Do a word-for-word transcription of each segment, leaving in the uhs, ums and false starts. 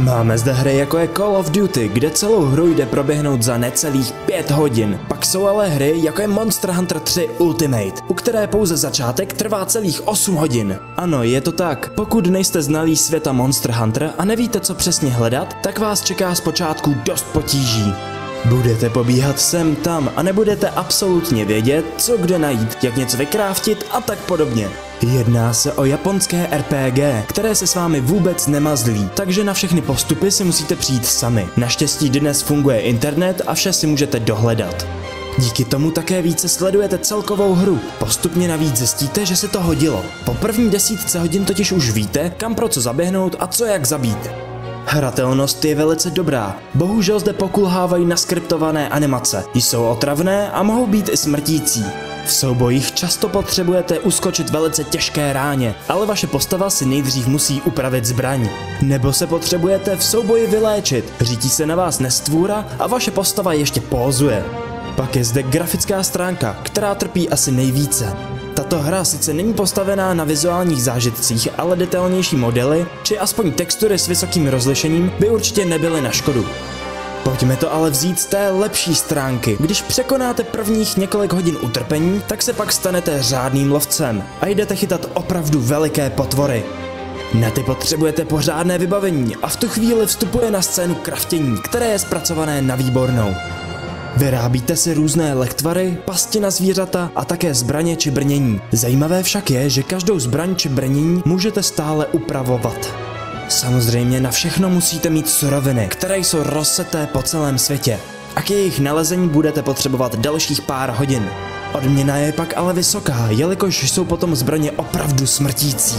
Máme zde hry jako je Call of Duty, kde celou hru jde proběhnout za necelých pět hodin. Pak jsou ale hry jako je Monster Hunter tři Ultimate, u které pouze začátek trvá celých osm hodin. Ano, je to tak. Pokud nejste znalí světa Monster Hunter a nevíte, co přesně hledat, tak vás čeká zpočátku dost potíží. Budete pobíhat sem tam a nebudete absolutně vědět, co kde najít, jak něco vykráftit a tak podobně. Jedná se o japonské R P G, které se s vámi vůbec nemazlí, takže na všechny postupy si musíte přijít sami. Naštěstí dnes funguje internet a vše si můžete dohledat. Díky tomu také více sledujete celkovou hru. Postupně navíc zjistíte, že se to hodilo. Po první desítce hodin totiž už víte, kam pro co zaběhnout a co jak zabít. Hratelnost je velice dobrá, bohužel zde pokulhávají naskriptované animace, jsou otravné a mohou být i smrtící. V soubojích často potřebujete uskočit velice těžké ráně, ale vaše postava si nejdřív musí upravit zbraň. Nebo se potřebujete v souboji vyléčit, řítí se na vás nestvůra a vaše postava ještě pózuje. Pak je zde grafická stránka, která trpí asi nejvíce. Tato hra sice není postavená na vizuálních zážitcích, ale detailnější modely, či aspoň textury s vysokým rozlišením by určitě nebyly na škodu. Pojďme to ale vzít z té lepší stránky. Když překonáte prvních několik hodin utrpení, tak se pak stanete řádným lovcem a jdete chytat opravdu veliké potvory. Na ty potřebujete pořádné vybavení a v tu chvíli vstupuje na scénu kraftění, které je zpracované na výbornou. Vyrábíte si různé lektvary, pasti na zvířata a také zbraně či brnění. Zajímavé však je, že každou zbraň či brnění můžete stále upravovat. Samozřejmě na všechno musíte mít suroviny, které jsou rozseté po celém světě. A k jejich nalezení budete potřebovat dalších pár hodin. Odměna je pak ale vysoká, jelikož jsou potom zbraně opravdu smrtící.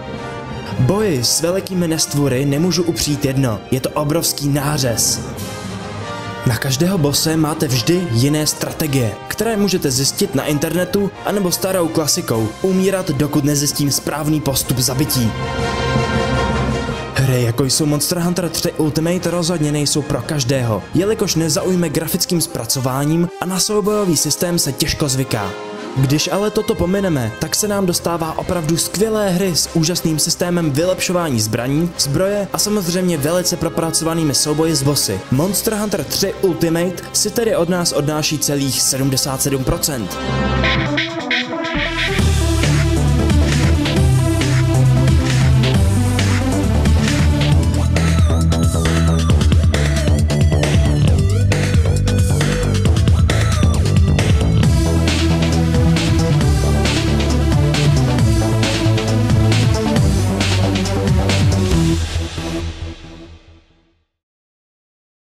Boji s velikými nestvory nemůžu upřít jedno, je to obrovský nářez. Na každého bose máte vždy jiné strategie, které můžete zjistit na internetu anebo starou klasikou, umírat dokud nezjistím správný postup zabití. Hry jako jsou Monster Hunter tři Ultimate rozhodně nejsou pro každého, jelikož nezaujme grafickým zpracováním a na soubojový systém se těžko zvyká. Když ale toto pomineme, tak se nám dostává opravdu skvělé hry s úžasným systémem vylepšování zbraní, zbroje a samozřejmě velice propracovanými souboji s bossy. Monster Hunter tři Ultimate si tedy od nás odnáší celých sedmdesát sedm procent.